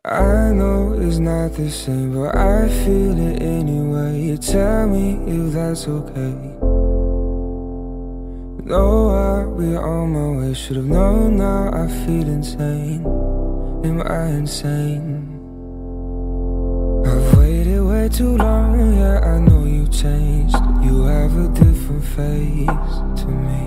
I know it's not the same, but I feel it anyway. You tell me if that's okay. No, I'll be on my way. Should've known, now I feel insane. Am I insane? I've waited way too long, yeah, I know you changed. You have a different face to me.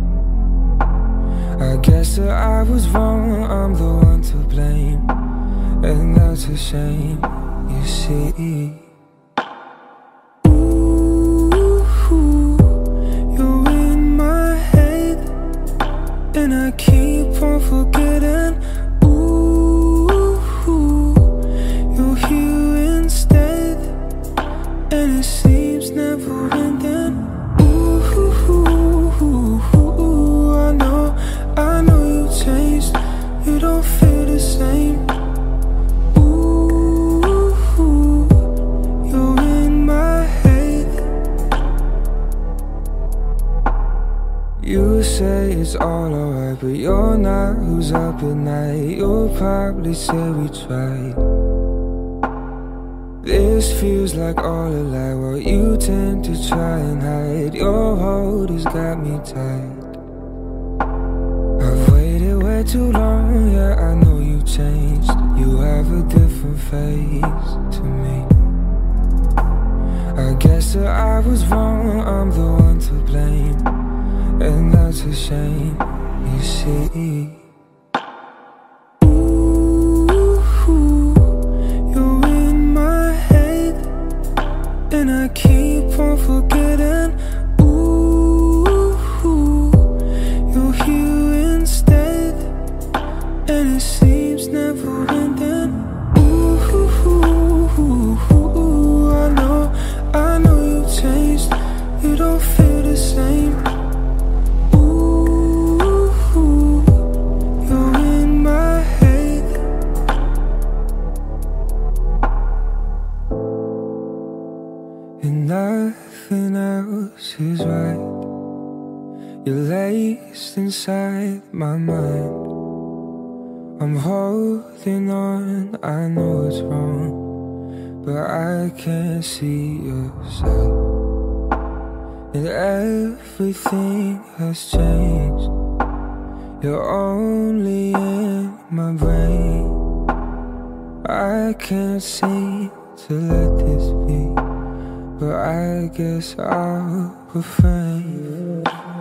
I guess that I was wrong, I'm the one to blame. And that's a shame, you see. Ooh, you're in my head, and I keep on forgetting. Ooh, you're here instead, and it seems never ending. Ooh, I know you changed. You don't feel the same. You say it's all alright, but you're not. Who's up at night? You'll probably say we tried. This feels like all a lie, while you tend to try and hide. Your hold has got me tight. I've waited way too long, yeah, I know you changed. You have a different face to me. I guess that I was wrong, I'm the one to blame. And that's a shame, you see. Ooh, you're in my head, and I keep on forgetting. Ooh, you're here instead, and it seems never ending. Ooh, I know you changed. You don't feel the same. Nothing else is right. You're laced inside my mind. I'm holding on, I know it's wrong, but I can't see your side. And everything has changed. You're only in my brain. I can't seem to let this be, but I guess I'll refrain.